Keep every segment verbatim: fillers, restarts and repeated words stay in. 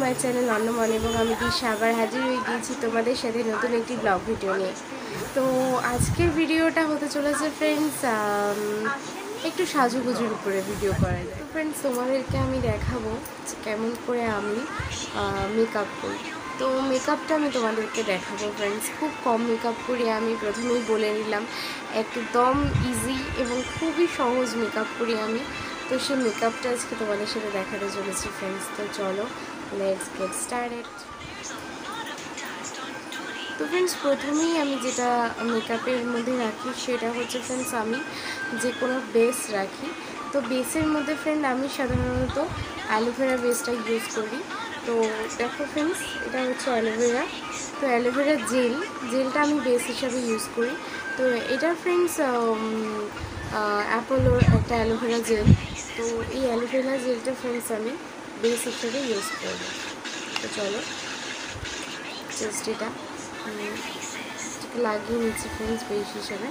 My channel অন্নমন এবং আমি দিশা আবার হাজির হয়ে গিয়েছি তোমাদের সাথে নতুন একটি ব্লগ ভিডিও নিয়ে। তো আজকের ভিডিওটা হতে চলেছে ফ্রেন্ডস একটু সাজুগুজুর উপরে ভিডিও করা যায়। তো ফ্রেন্ডস তোমাদেরকে আমি দেখাবো কেমন করে আমি মেকআপ করি। তো মেকআপটা আমি তোমাদেরকে দেখাবো ফ্রেন্ডস। খুব কম মেকআপ করি আমি, প্রথমেই বলে নিলাম, একদম ইজি এবং খুবই সহজ মেকআপ করি আমি। তো সেই মেকআপটা আজকে তোমাদের সাথে দেখাতে চলেছি ফ্রেন্ডস। তো চলো লেটস গেট স্টার্টেড। তো ফ্রেন্ডস প্রথমেই আমি যেটা মেকআপের মধ্যে রাখি সেটা হচ্ছে ফ্রেন্ডস আমি যে কোনো বেস রাখি। তো বেসের মধ্যে ফ্রেন্ড আমি সাধারণত অ্যালোভেরা বেসটা ইউজ করি। তো দেখো ফ্রেন্ডস, এটা হচ্ছে অ্যালোভেরা। তো অ্যালোভেরা জেল জেলটা আমি বেস হিসাবে ইউজ করি। তো এটা ফ্রেন্ডস অ্যাপোলোর একটা অ্যালোভেরা জেল। তো এই অ্যালোভেরা জেলটা ফ্রেন্ডস আমি বেস হিসাবে ইউজ করব। তো চলো জাস্ট এটা লাগিয়ে নিচ্ছি ফ্রেন্ডস বেস হিসাবে।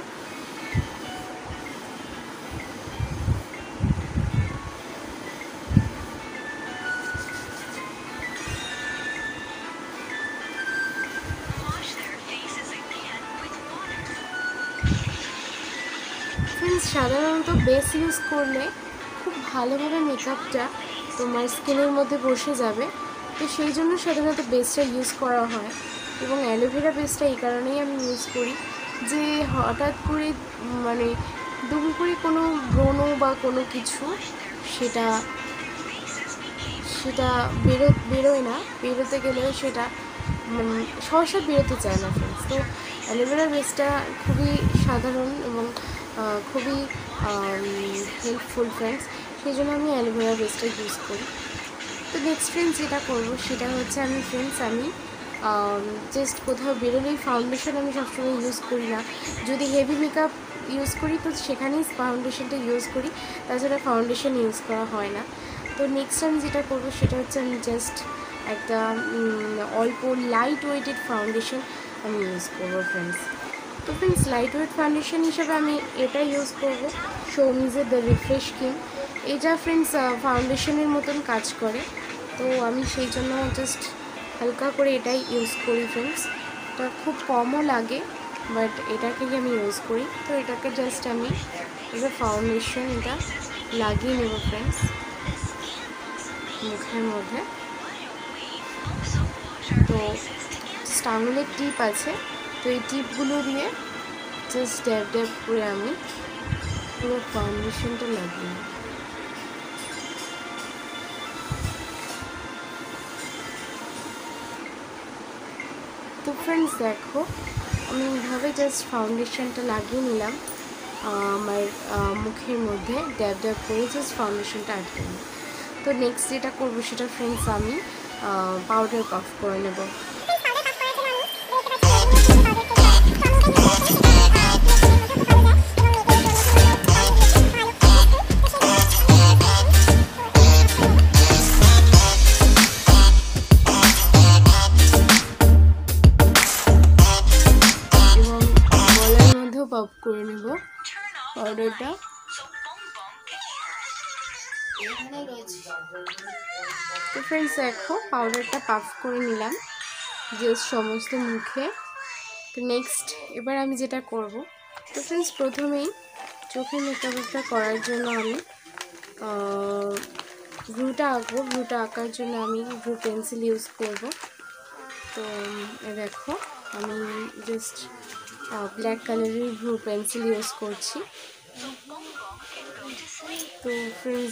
ফ্রেন্ডস সাধারণত বেস ইউজ করলে খুব ভালোভাবে মেকআপটা তোমার স্কিনের মধ্যে বসে যাবে। তো সেই জন্য সাধারণত বেসটা ইউজ করা হয় এবং অ্যালোভেরা বেসটা এই কারণেই আমি ইউজ করি যে হঠাৎ করে মানে দুম করে কোনো ব্রণ বা কোনো কিছু সেটা সেটা বেরো বেরোয় না, বেরোতে গেলেও সেটা সহসা বেরোতে চায় না ফ্রেন্ডস। তো অ্যালোভেরা বেসটা খুবই সাধারণ এবং খুবই হেল্পফুল ফ্রেন্ডস, সেই জন্য আমি অ্যালোভেরা বেসটা ইউজ করি। তো নেক্সট ফ্রেন্ডস যেটা করবো সেটা হচ্ছে আমি ফ্রেন্ডস আমি জাস্ট কোথাও বেরোলেই ফাউন্ডেশন আমি সবসময় ইউজ করি না। যদি হেভি মেকআপ ইউজ করি তো সেখানেই ফাউন্ডেশনটা ইউজ করি, তাছাড়া ফাউন্ডেশন ইউজ করা হয় না। তো নেক্সট আমি যেটা করবো সেটা হচ্ছে আমি জাস্ট একটা অল্প লাইট ওয়েটেড ফাউন্ডেশন আমি ইউজ করবো ফ্রেন্ডস। তো ফ্রেন্ডস লাইট ওয়েট ফাউন্ডেশন হিসেবে আমি এটা ইউজ করবো শোমিজের দ্য রিফ্রেশ ক্রিম। এটা ফ্রেন্ডস ফাউন্ডেশনের মতন কাজ করে। তো আমি সেই জন্য জাস্ট হালকা করে এটাই ইউজ করি ফ্রেন্ডস। এটা খুব কমও লাগে বাট এটাকেই আমি ইউজ করি। তো এটাকে জাস্ট আমি এটা ফাউন্ডেশন এটা লাগিয়ে নেব ফ্রেন্ডস মুখের মধ্যে। তো আঙুলের টিপ আছে, তো এই টিপগুলো দিয়ে জাস্ট ড্যাব ড্যাব করে আমি পুরো ফাউন্ডেশনটা লাগিয়ে নিই। তো ফ্রেন্ডস দেখো আমি এইভাবে জাস্ট ফাউন্ডেশনটা লাগিয়ে নিলাম আমার মুখের মধ্যে, ড্যাব ড্যাব করে জাস্ট ফাউন্ডেশনটা আটকে নিই। তো নেক্সট যেটা করবো সেটা ফ্রেন্ডস আমি পাউডার পাফ করে নেব। পাফ করে নেব পাউডারটা। তো ফ্রেন্ডস দেখো পাউডারটা পাফ করে নিলাম জাস্ট সমস্ত মুখে। তো নেক্সট এবার আমি যেটা করব, তো ফ্রেন্ডস প্রথমেই চোখে মেকআপটা করার জন্য আমি ভ্রুটা আঁকবো। ভ্রুটা আঁকার জন্য আমি ভ্রু পেন্সিল ইউজ করব। তো দেখো আমি জাস্ট ব্ল্যাক কালারের ভ্রু পেন্সিল ইউজ করছি। তো ফ্রেন্ডস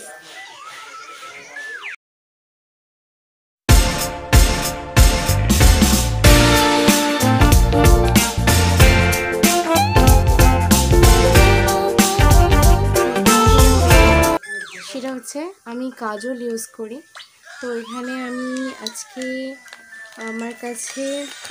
সেটা হচ্ছে আমি কাজল ইউজ করি। তো এখানে আমি আজকে আমার কাছে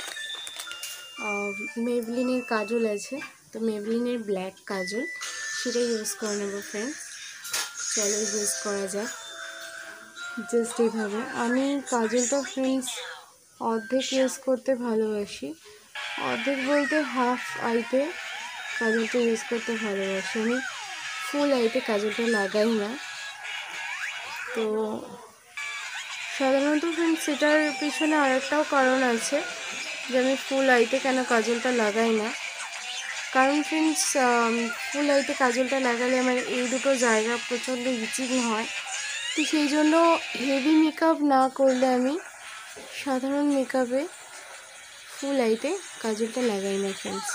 মেবলিনের কাজল আছে, তো মেবলিনের ব্ল্যাক কাজল সেটা ইউজ করে নেব ফ্রেন্ডস। চলো ইউজ করা যাক জাস্ট এইভাবে। আমি কাজলটা ফ্রেন্ডস অর্ধেক ইউজ করতে ভালোবাসি, অর্ধেক বলতে হাফ আইতে কাজলটা ইউজ করতে ভালোবাসি, আমি ফুল আইতে কাজলটা লাগাই না। তো সাধারণত ফ্রেন্ডস এটার পিছনে আরেকটাও কারণ আছে যে আমি ফুল আইতে কেন কাজলটা লাগাই না। কারণ ফ্রেন্ডস ফুল আইতে কাজলটা লাগালে আমার এই দুটো জায়গা প্রচণ্ড ইচিং হয়, তো সেই জন্য হেভি মেকআপ না করলে আমি সাধারণ মেকআপে ফুল আইতে কাজলটা লাগাই না ফ্রেন্ডস।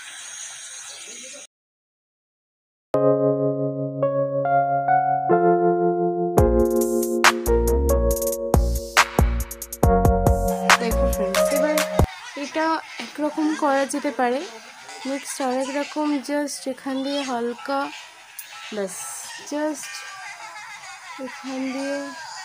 দেখো ফ্রেন্ডস এবার এটা একরকম করা যেতে পারে, নেক্সট আরেক রকম জাস্ট এখান দিয়ে হালকা ব্যাস জাস্ট এখান দিয়ে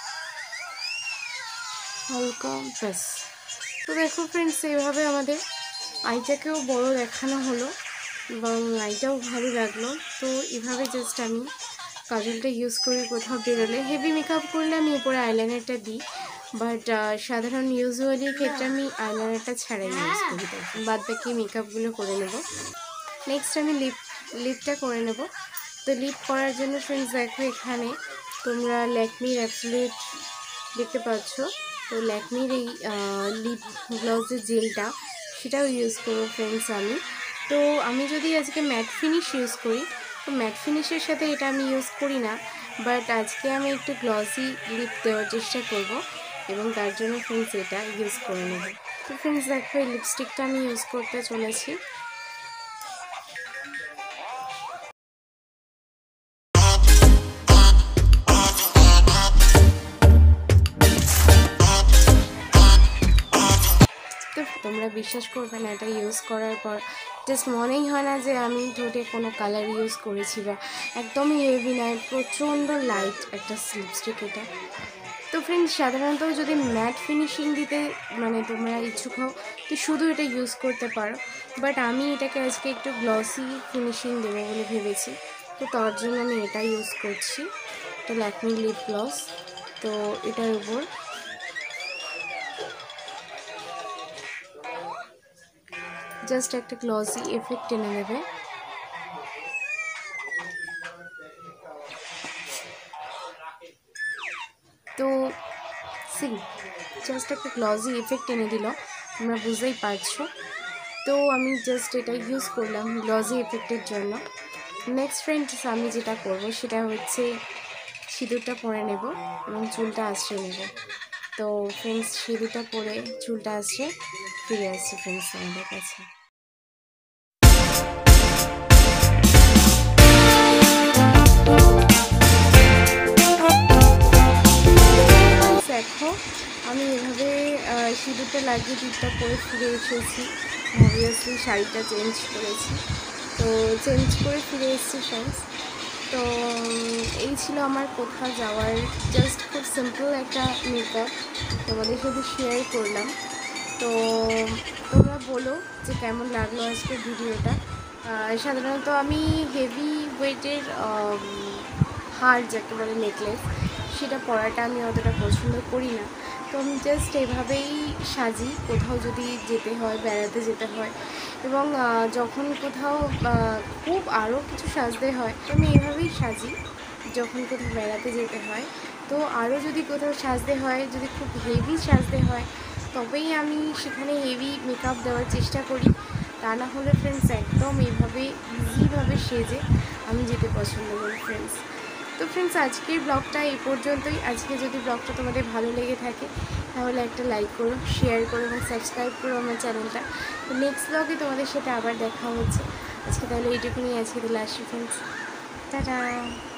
হালকা ব্যাস। তো দেখো ফ্রেন্ডস এইভাবে আমাদের আইটাকেও বড় দেখানো হলো এবং আইটাও ভালো লাগলো। তো এভাবে জাস্ট আমি কাজলটা ইউজ করি কোথাও বেরোলে। হেভি মেকআপ করলে আমি উপরে আইলাইনারটা দিই, বাট সাধারণ ইউজুয়ালি ক্ষেত্রে আমি আইলাইনারটা ছাড়াই ইউজ করি, বাদ বাকি মেকআপগুলো করে নেব। নেক্সট আমি লিপ লিপটা করে নেব। তো লিপ করার জন্য ফ্রেন্ডস দেখো এখানে তোমরা ল্যাকমির অ্যাবসলিউট দেখতে পাচ্ছ, তো ল্যাকমির এই লিপ গ্লসের জেলটা সেটাও ইউজ করবো ফ্রেন্ডস আমি। তো আমি যদি আজকে ম্যাট ফিনিশ ইউজ করি, তো ম্যাট ফিনিশের সাথে এটা আমি ইউজ করি না, বাট আজকে আমি একটু গ্লসি লিপ দেওয়ার চেষ্টা করব এবং তার জন্য ফ্রেন্ডস এটা ইউজ করে নেব। তো ফ্রেন্ডস দেখো এই লিপস্টিকটা আমি ইউজ করতে চলেছি। তোমরা বিশ্বাস করবে না, এটা ইউজ করার পর জাস্ট মনেই হয় না যে আমি ঠোঁটে কোনো কালার ইউজ করেছি বা একদমই হেভি নয়, প্রচণ্ড লাইট একটা লিপস্টিক এটা। তো ফ্রেন্ডস সাধারণত যদি ম্যাট ফিনিশিং দিতে মানে তোমরা ইচ্ছুক হও তো শুধু এটা ইউজ করতে পারো, বাট আমি এটাকে আজকে একটু গ্লসি ফিনিশিং দেবো বলে ভেবেছি, তো তার জন্য আমি এটা ইউজ করছি। এটা ল্যাকমি লিপ গ্লস। তো এটার উপর জাস্ট একটা গ্লসি এফেক্ট এনে নেবে। তো সি জাস্ট একটা গ্লসি এফেক্ট এনে দিল, তোমরা বুঝতেই পারছো। তো আমি জাস্ট এটা ইউজ করলাম গ্লসি এফেক্টের জন্য। নেক্সট ফ্রেন্ডস আমি যেটা করব সেটা হচ্ছে সিঁদুরটা পরে নেব এবং চুলটা আঁচড়ে নেব। তো ফ্রেন্ডস সিঁদুরটা পরে চুলটা আঁচড়ে ফিরে আসছি ফ্রেন্ডস আমাদের কাছে। দেখো আমি এভাবে সিঁদুরটা লাগিয়ে টিপটা পরে ফিরে এসেছি, অবভিয়াসলি শাড়িটা চেঞ্জ করেছি, তো চেঞ্জ করে ফিরে এসেছি ফ্রেন্ডস। তো এই ছিল আমার কোথাও যাওয়ার জাস্ট খুব সিম্পল একটা মেকআপ তোমাদের সাথে শেয়ার করলাম। তো তোমরা বলো যে কেমন লাগলো আজকে ভিডিওটা। সাধারণত আমি হেভি ওয়েটের হার যাকে বলে নেকলেস সেটা পরাটা আমি অতটা পছন্দ করি না, তো আমি জাস্ট এভাবেই সাজি কোথাও যদি যেতে হয়, বেড়াতে যেতে হয় এবং যখন কোথাও খুব আরও কিছু সাজতে হয় তো আমি এভাবেই সাজি যখন কোথাও বেড়াতে যেতে হয়। তো আরও যদি কোথাও সাজতে হয়, যদি খুব হেভি সাজতে হয় তবেই আমি সেখানে হেভি মেকআপ দেওয়ার চেষ্টা করি, তা না হলে ফ্রেন্ডস একদম এইভাবে ইজিভাবে সেজে আমি যেতে পছন্দ করি ফ্রেন্ডস। তো ফ্রেন্ডস আজকের ব্লগটা এই পর্যন্তই। আজকে যদি ব্লগটা তোমাদের ভালো লেগে থাকে তাহলে একটা লাইক করো, শেয়ার করো এবং সাবস্ক্রাইব করো আমার চ্যানেলটা। তো নেক্সট ব্লগে তোমাদের সাথে আবার দেখা হচ্ছে। আজকে তাহলে এইটুকুনি, আজকে তাহলে আসি ফ্রেন্ডস, টাটা।